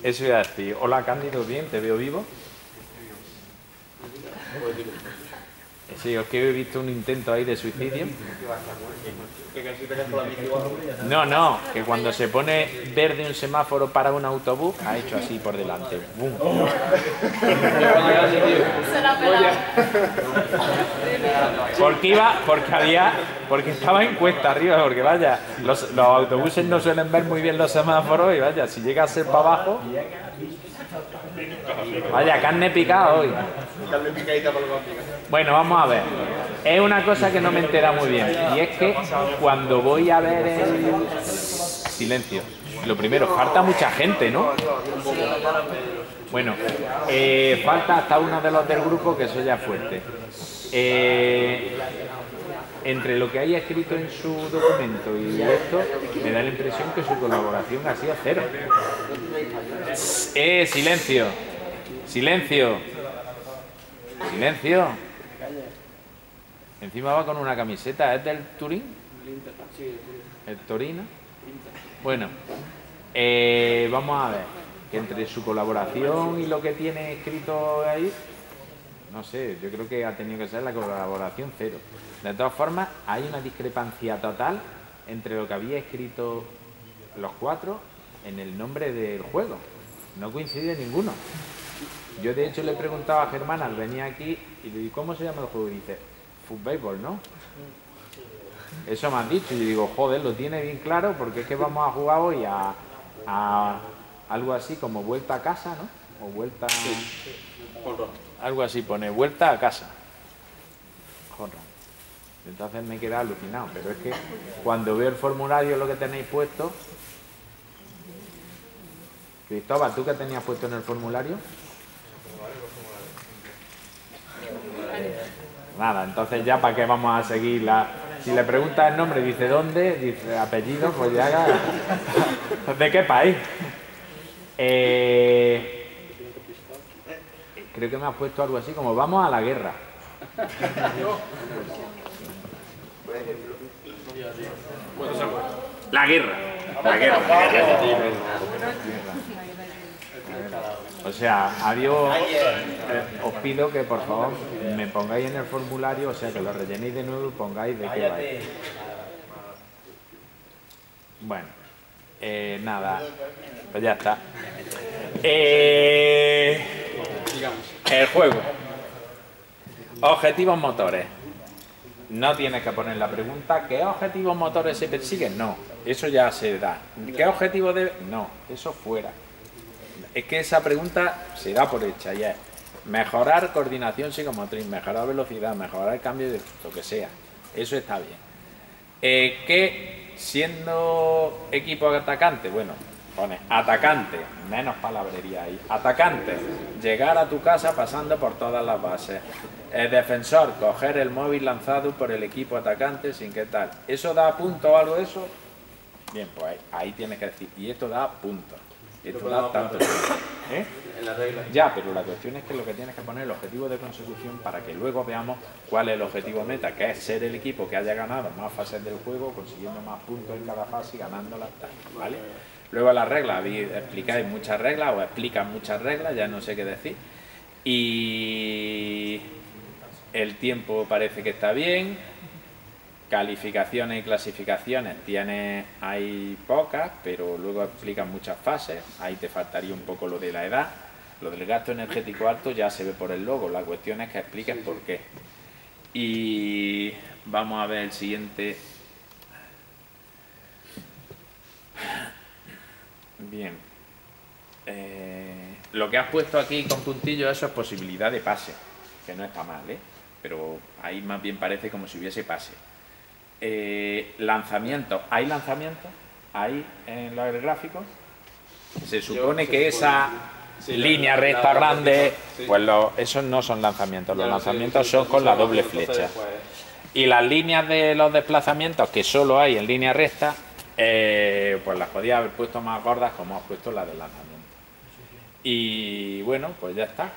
Eso iba a decir. Hola, Cándido, ¿bien? ¿Te veo vivo? Sí, es que he visto un intento ahí de suicidio. No, que cuando se pone verde un semáforo para un autobús, ha hecho así por delante. ¡Bum! Porque estaba en cuesta arriba, porque vaya, los autobuses no suelen ver muy bien los semáforos y vaya, si llega a ser para abajo... Vaya, carne picada hoy. Bueno, vamos a ver. Es una cosa que no me entera muy bien. Y es que cuando voy a ver el... Silencio. Lo primero, falta mucha gente, ¿no? Bueno, falta hasta uno de los del grupo, que eso ya es fuerte. Entre lo que hay escrito en su documento y esto, me da la impresión que su colaboración ha sido cero. Silencio. Silencio. Silencio. Encima va con una camiseta. ¿Es del Turín? ¿El Torino? Bueno, vamos a ver. Que entre su colaboración y lo que tiene escrito ahí, no sé, yo creo que ha tenido que ser la colaboración cero. De todas formas, hay una discrepancia total entre lo que había escrito los cuatro en el nombre del juego. No coincide ninguno. Yo de hecho le he preguntado a Germán al venir aquí y le digo, ¿cómo se llama el juego? Y dice, Football, ¿no? Eso me han dicho y yo digo, joder, lo tiene bien claro porque es que vamos a jugar hoy a algo así como vuelta a casa, ¿no? O vuelta... Algo así pone, vuelta a casa. Joder. Entonces me he quedado alucinado, pero es que cuando veo el formulario lo que tenéis puesto... Cristóbal, ¿tú qué tenías puesto en el formulario? Nada, entonces ya para qué vamos a seguir la... Si le preguntas el nombre, dice dónde, dice apellido, pues ya... ¿De qué país? Creo que me has puesto algo así como vamos a la guerra. La guerra. La guerra. O sea, adiós, os pido que por favor me pongáis en el formulario, o sea, que lo rellenéis de nuevo y pongáis de qué vais. Bueno, nada, pues ya está. El juego. Objetivos motores. No tienes que poner la pregunta, ¿qué objetivos motores se persiguen? No, eso ya se da. ¿Qué objetivo debe? No, eso fuera. Es que esa pregunta se da por hecha, ya es mejorar coordinación psicomotriz, mejorar velocidad, mejorar el cambio de lo que sea. Eso está bien. Que siendo equipo atacante, bueno, pone atacante, menos palabrería ahí. Atacante, llegar a tu casa pasando por todas las bases. Defensor, coger el móvil lanzado por el equipo atacante sin que tal. ¿Eso da punto o algo de eso? Bien, pues ahí tienes que decir, y esto da punto. Esto da tanto. En la regla. Ya, pero la cuestión es que lo que tienes que poner es el objetivo de consecución para que luego veamos cuál es el objetivo meta, que es ser el equipo que haya ganado más fases del juego, consiguiendo más puntos en cada fase y ganándolas, ¿vale? Luego las reglas, explicáis muchas reglas o explican muchas reglas, ya no sé qué decir. Y el tiempo parece que está bien. Calificaciones y clasificaciones hay pocas, pero luego explican muchas fases. Ahí te faltaría un poco lo de la edad. Lo del gasto energético alto ya se ve por el logo. La cuestión es que expliques por qué. Y vamos a ver el siguiente. Bien. Lo que has puesto aquí con puntillos, eso es posibilidad de pase, que no está mal, pero ahí más bien parece como si hubiese pase. Lanzamiento, ¿hay lanzamiento? Ahí en los gráficos se supone que esa línea recta grande, pues esos no son lanzamientos, los lanzamientos son con la doble flecha. Y las líneas de los desplazamientos que solo hay en línea recta, pues las podía haber puesto más gordas como has puesto la del lanzamiento. Y bueno, pues ya está.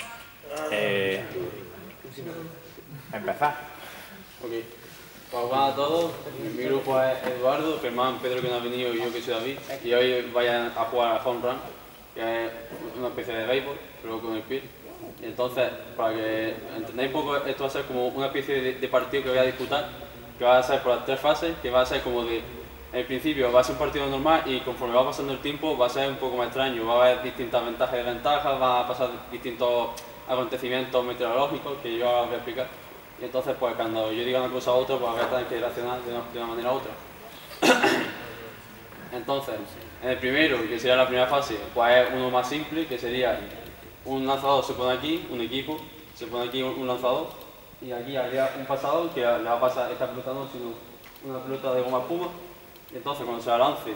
Empezar. Okay. Pues buenas a todos, mi grupo es Eduardo, Germán, Pedro que no ha venido y yo que soy David, y hoy vayan a jugar a Home Run. que es una especie de béisbol, pero con el pie. Y entonces, para que entendáis un poco, esto va a ser como una especie de partido que voy a disputar, que va a ser por las 3 fases, que va a ser como de, en principio va a ser un partido normal y conforme va pasando el tiempo va a ser un poco más extraño, va a haber distintas ventajas y desventajas, van a pasar distintos acontecimientos meteorológicos que yo ahora voy a explicar. Y entonces, pues cuando yo diga una cosa a otra, pues voy a tener que reaccionar de una manera u otra. Entonces, en el primero, que sería la primera fase, pues es uno más simple, que sería un lanzador se pone aquí, un equipo, se pone aquí un lanzador, y aquí habría un pasador que le va a pasar esta pelota no, sino una pelota de goma espuma, y entonces cuando se la lance,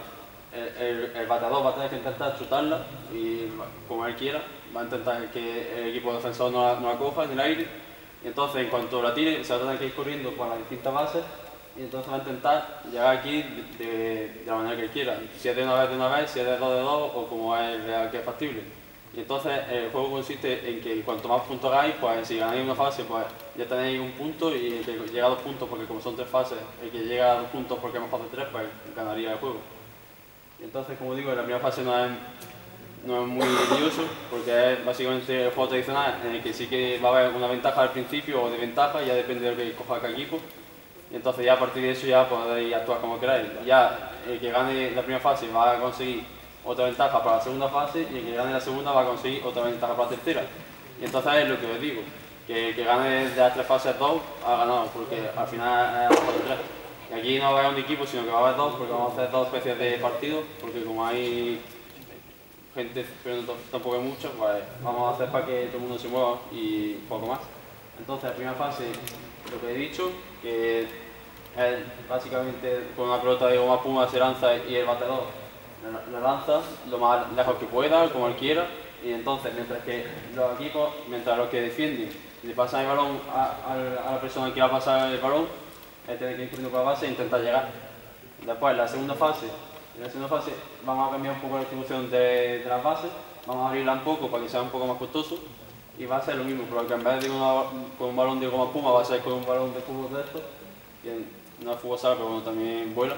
el bateador va a tener que intentar chutarla, y como él quiera, va a intentar que el equipo defensor no la coja en el aire, y entonces en cuanto la tire, se va a tener que ir corriendo por las distintas bases, y entonces va a intentar llegar aquí de la manera que él quiera, si es de una vez, si es de dos, o como él vea que es factible. Y entonces el juego consiste en que cuanto más puntos hagáis, pues si ganáis una fase, pues ya tenéis un punto, y el que llega a 2 puntos, porque como son 3 fases, el que llega a 2 puntos porque es mejor de 3, pues ganaría el juego. Y entonces, como digo, la primera fase no es muy lioso, porque es básicamente el juego tradicional en el que sí que va a haber una ventaja al principio o desventaja, ya depende de lo que coja cada equipo. Y entonces ya a partir de eso ya podéis actuar como queráis. Ya el que gane la primera fase va a conseguir otra ventaja para la segunda fase, y el que gane la segunda va a conseguir otra ventaja para la tercera. Y entonces es lo que os digo, que el que gane de las 3 fases 2 ha ganado, porque al final es mejor de 3. Y aquí no va a haber un equipo, sino que va a haber 2, porque vamos a hacer 2 especies de partidos, porque como hay gente, pero tampoco hay mucha, pues vamos a hacer para que todo el mundo se mueva y poco más. Entonces, la primera fase, lo que he dicho, que es básicamente con una pelota de goma espuma se lanza y el bateador la lanza lo más lejos que pueda, como él quiera, y entonces mientras los que defienden le pasan el balón a la persona que va a pasar el balón, él tiene que ir corriendo por la base e intentar llegar. Después, en la segunda fase vamos a cambiar un poco la distribución de las bases, vamos a abrirla un poco para que sea un poco más costoso, y va a ser lo mismo, pero que en vez de con un balón de goma espuma va a ser con un balón de fútbol de estos, que no es fútbol sala, pero bueno, también vuela.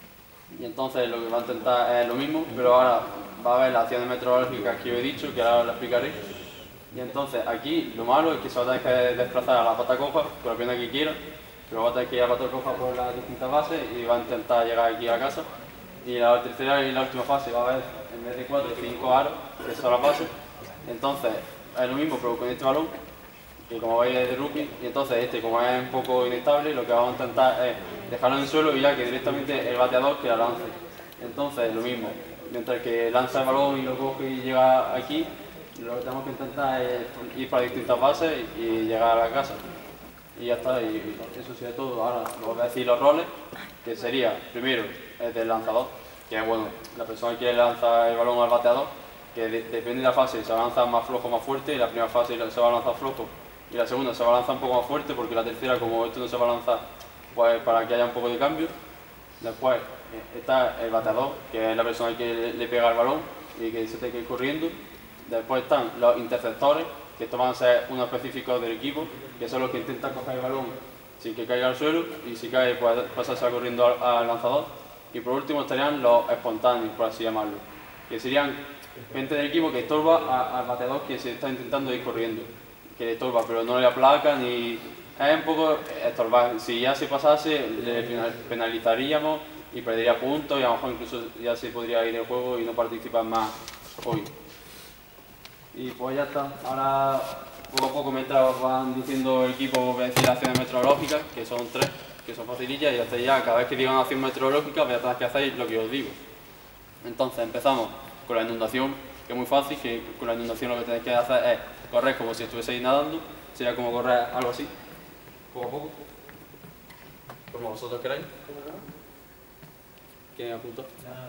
Y entonces lo que va a intentar es lo mismo, pero ahora va a haber las acciones meteorológicas que yo he dicho, que ahora lo explicaré. Y entonces aquí lo malo es que se va a tener que desplazar a la pata coja con la pierna que quiera, pero va a tener que ir a la pata coja por las distintas bases y va a intentar llegar aquí a casa. Y la tercera y la última fase va a haber, en vez de 4, 5 aros, que son las bases. Entonces es lo mismo, pero con este balón, que como veis es de rugby, y entonces este, como es un poco inestable, lo que vamos a intentar es dejarlo en el suelo y ya que directamente el bateador que la lance. Entonces lo mismo, mientras que lanza el balón y lo coge y llega aquí, lo que tenemos que intentar es ir para distintas bases y llegar a la casa. Y ya está, y eso sería todo. Ahora os voy a decir los roles, que sería, primero, el del lanzador, que es bueno, la persona que lanza el balón al bateador, que depende de la fase, se va a lanzar más flojo o más fuerte, y la primera fase se va a lanzar flojo, y la segunda se va a lanzar un poco más fuerte, porque la tercera, como esto no se va a lanzar, pues para que haya un poco de cambio. Después está el bateador, que es la persona que le pega el balón y que se tiene que ir corriendo. Después están los interceptores, que estos van a ser unos específicos del equipo, que son los que intentan coger el balón sin que caiga al suelo, y si cae, pues pasarse corriendo al lanzador. Y por último estarían los espontáneos, por así llamarlo, que serían gente del equipo que estorba al bateador que se está intentando ir corriendo, que le estorba, pero no le aplaca ni... Es un poco estorbar. Si ya se pasase, le penalizaríamos y perdería puntos, y a lo mejor incluso ya se podría ir del juego y no participar más hoy. Y pues ya está. Ahora, poco a poco, mientras van diciendo el equipo, voy a decir las acciones meteorológicas, que son 3, que son facilillas, y hasta ya, cada vez que diga una acción meteorológica, voy a tener que hacer lo que os digo. Entonces, empezamos con la inundación, que es muy fácil, que con la inundación lo que tenéis que hacer es correr como si estuvieseis nadando, sería como correr algo así, poco a poco, como vosotros queráis. ¿Quién apunta?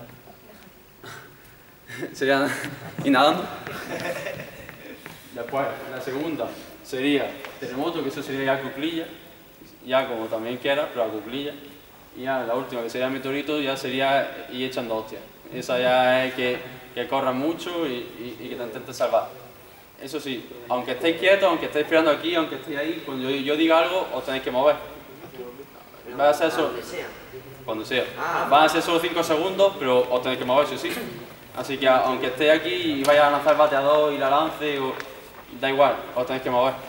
Sería ir nadando. Después, la segunda sería terremoto, que eso sería ya cuclilla, ya como también quiera, pero a cuclilla. Y ya la última, que sería meteorito, ya sería ir echando hostias. Esa ya es que corran mucho y que te intentes salvar. Eso sí, aunque estéis quietos, aunque estéis esperando aquí, aunque estéis ahí, cuando yo diga algo, os tenéis que mover. Va a ser eso. Cuando sea. Van a ser solo 5 segundos, pero os tenéis que mover, sí. Así que aunque esté aquí y vaya a lanzar el bateador y la lance, da igual, os tenéis que mover.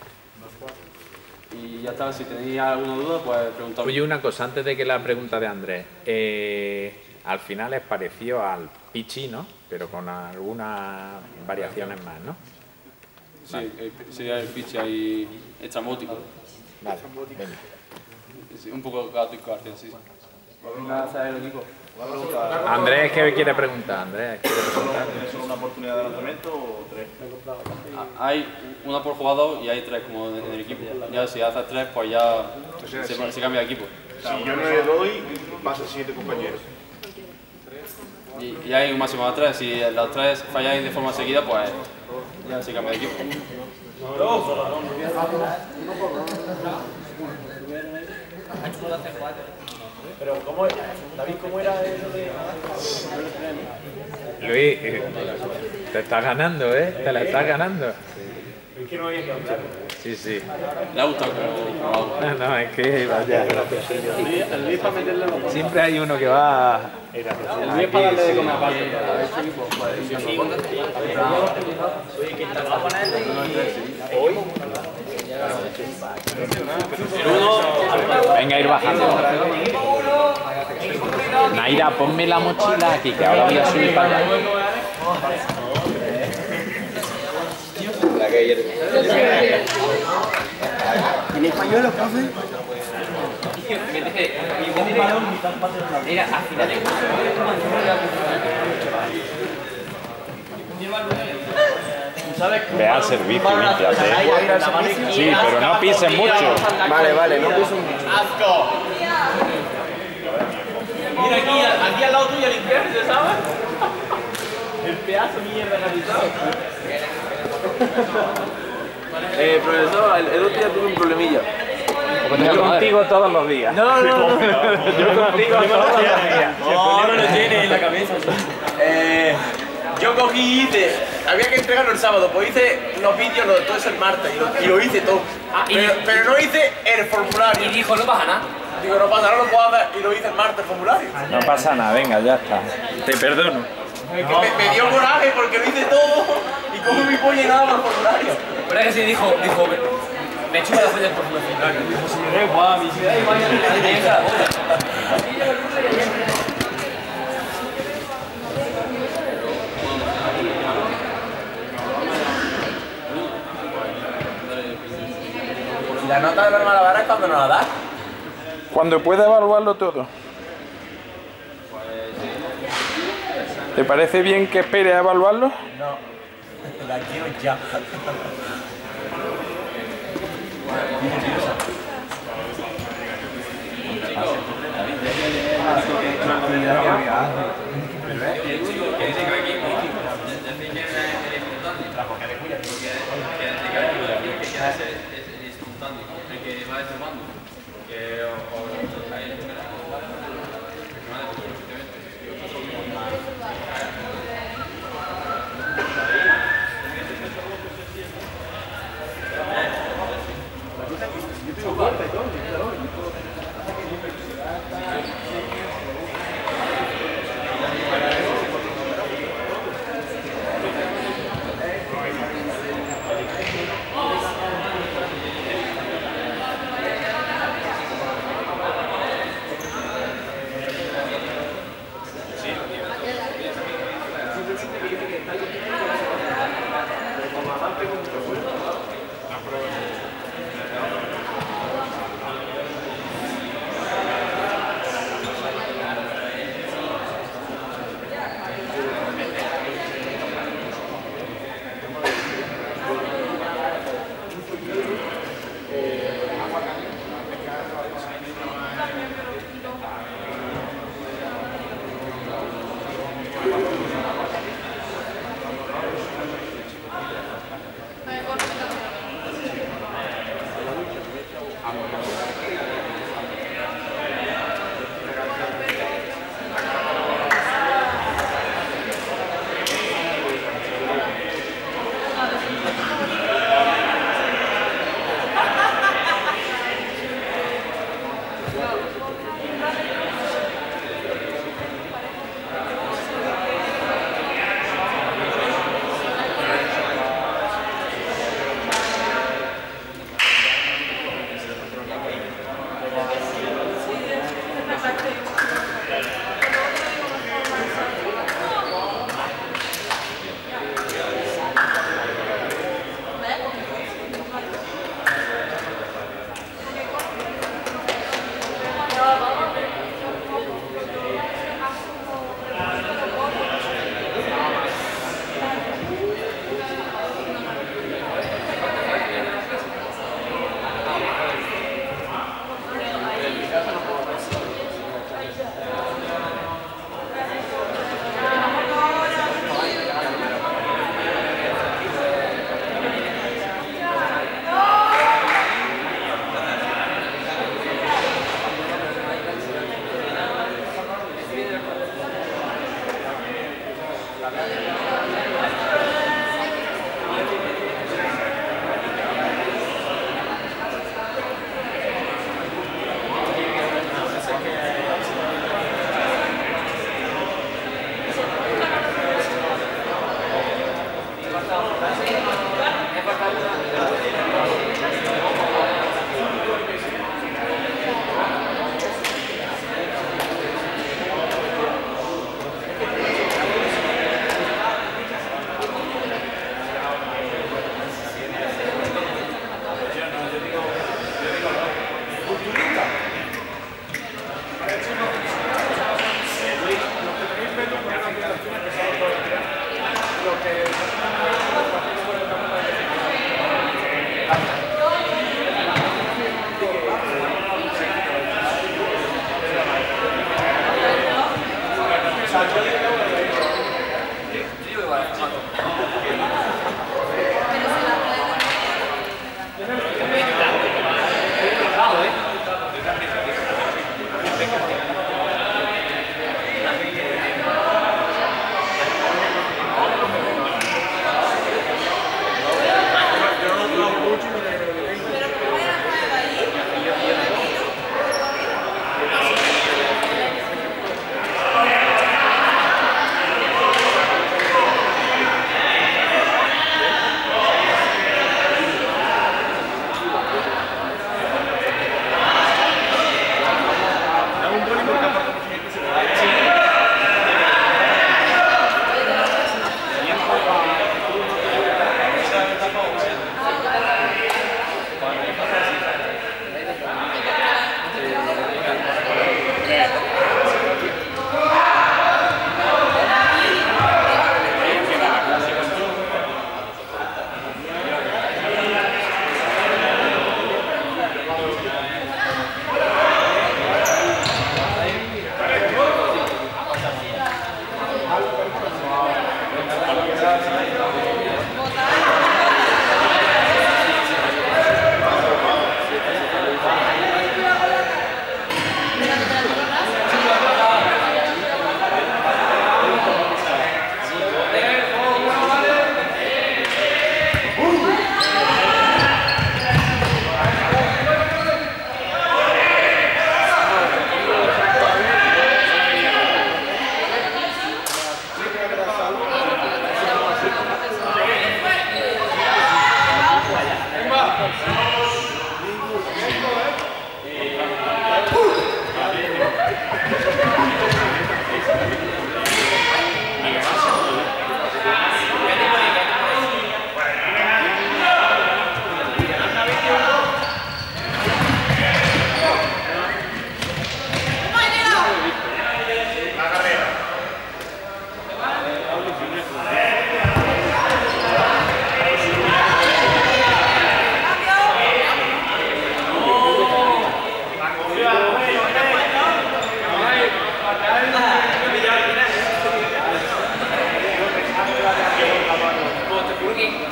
Y ya está, si tenéis alguna duda, pues preguntadme. Oye, una cosa, antes de que la pregunta de Andrés. Al final es parecido al Pichi, ¿no? Pero con algunas variaciones más, ¿no? Sí, sería el pitch ahí estrambótico. Vale, venga. Sí, un poco gato y carne, sí. Venga a hacer el equipo. Andrés, ¿qué quiere preguntar? Andrés, ¿quiere preguntar? ¿Es solo una oportunidad de lanzamiento o 3? Hay una por jugador y hay 3 como en el equipo. Ya si haces 3, pues ya se cambia de equipo. Si yo no le doy, pasa el siguiente compañero. Y hay un máximo de 3. Si las 3 falláis de forma seguida, pues ya se cambia de equipo. Pero, ¿cómo, David, cómo era eso de...? Luis, te estás ganando, ¿eh? Te la estás ganando. Es que no había que hablar. Sí, sí. ¿Le ha gustado como hago? No, es que vaya. El Luis para meterle los... Siempre hay uno que va... El Luis para darle de comer aparte. Venga, ir bajando. Naira, ponme la mochila aquí, que ahora voy a subir para allá. ¿En español los profe? Mira, al final Ve al servicio, límpiate. Sí, pero no pises mucho. Vale, no piso mucho. Mira aquí al lado tuyo limpiarse, ¿sabes? El pedazo de mierda que has usado. Profesor, el otro día tuve un problemilla. Yo contigo todos los días. No. Yo contigo todos los días. El problema lo tiene en la cabeza. Yo cogí y hice, había que entregarlo el sábado, pues hice los vídeos, todo eso el martes, y lo hice todo. Pero no hice el formulario. Y dijo, no pasa nada. Digo, no pasa, no lo puedo hacer, y lo hice el martes el formulario. No pasa nada, venga, ya está. Te perdono. Es que me dio coraje porque lo hice todo, y cojo mi polla y nada más el formulario. Pero es que sí, dijo, me chupa las ollas por su formulario. Como si yo guau, mi ciudad y vaya a ¿Y la nota de los malabares cuando nos la das? Cuando pueda evaluarlo todo. ¿Te parece bien que espere a evaluarlo? No, la quiero ya.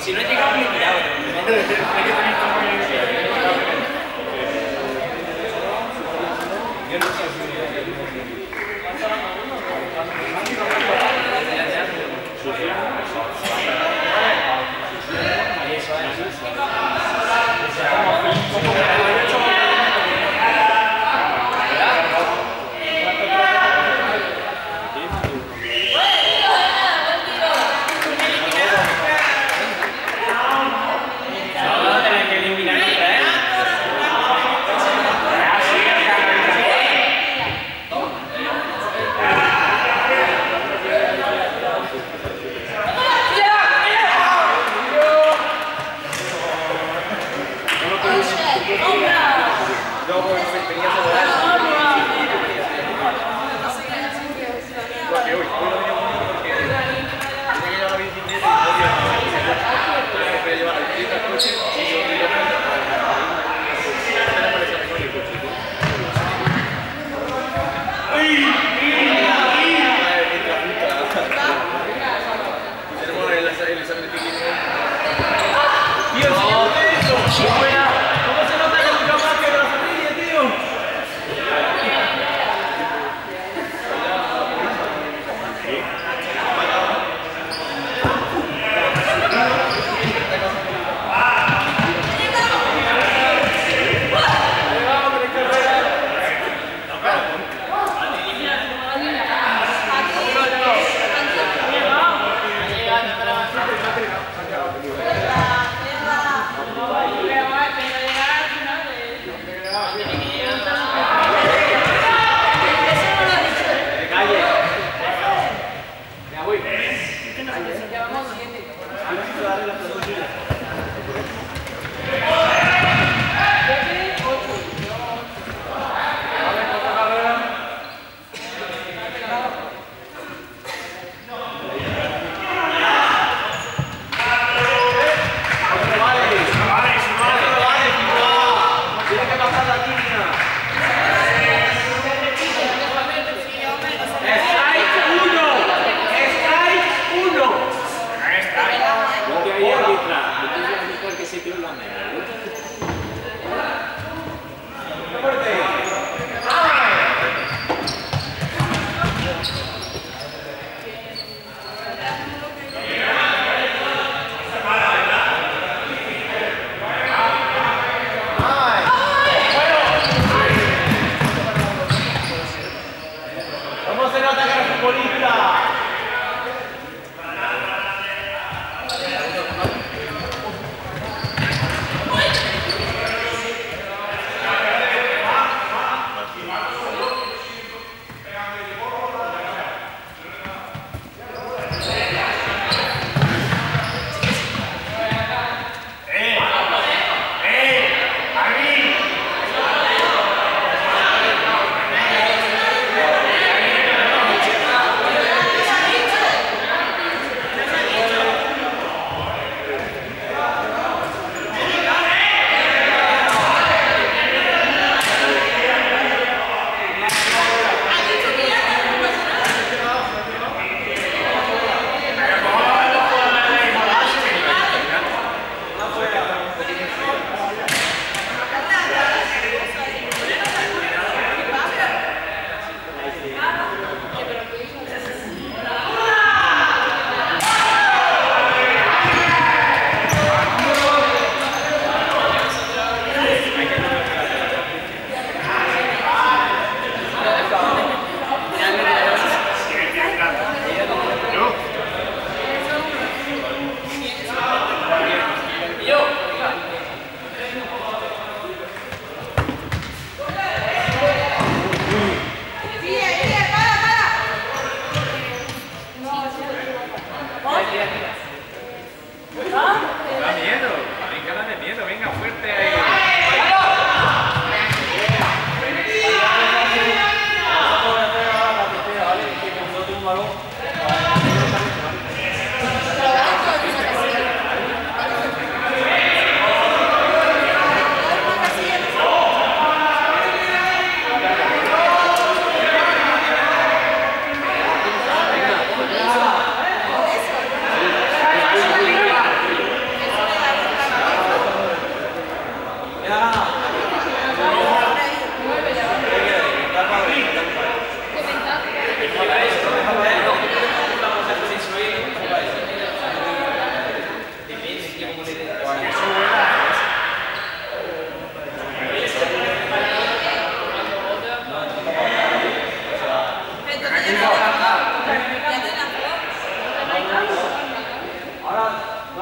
Si no he llegado, me he tirado.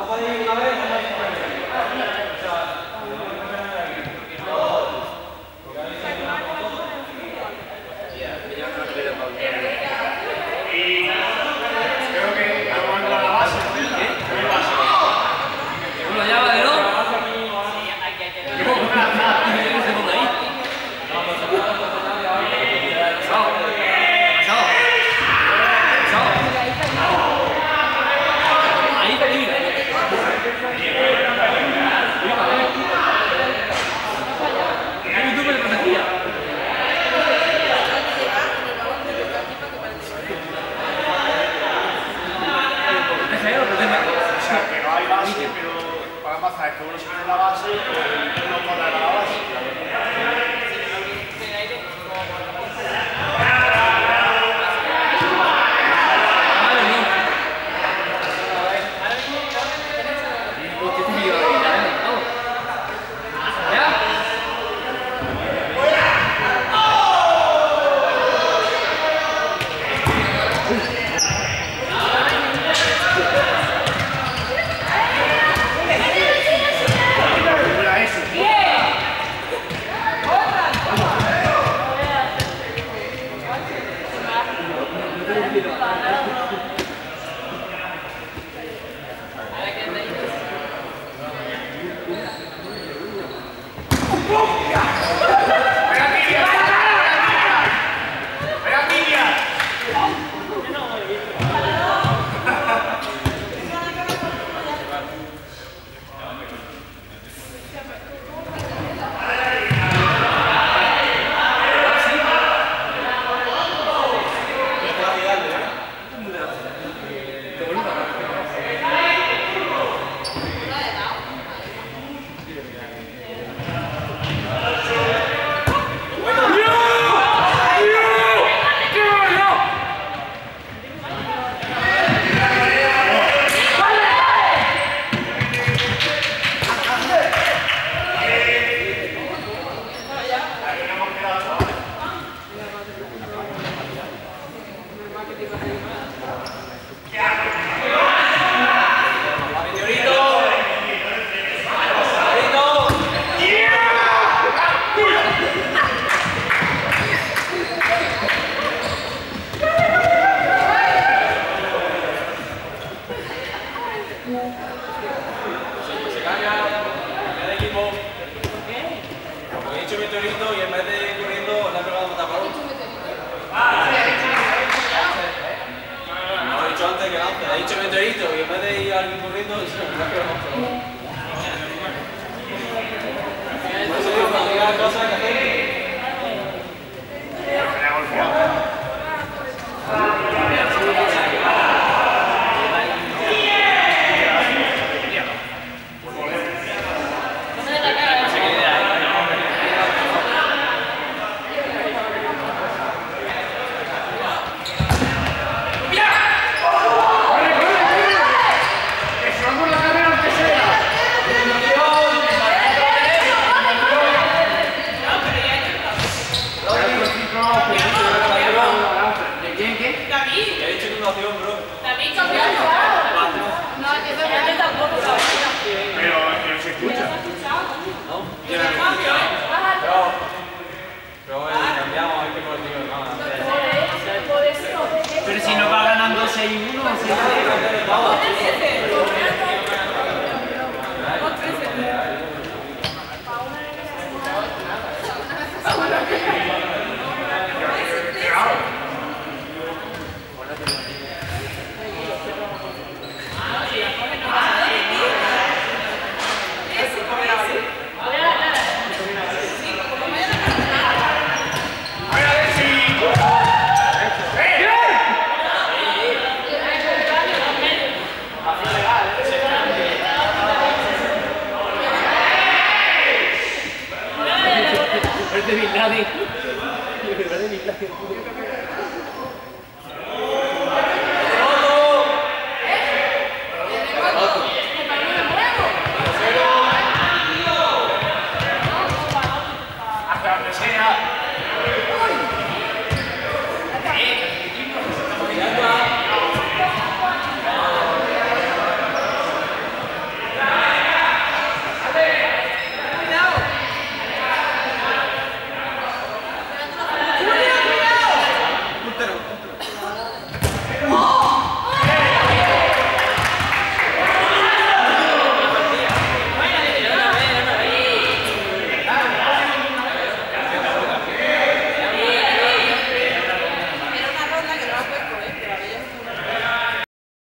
Cosa que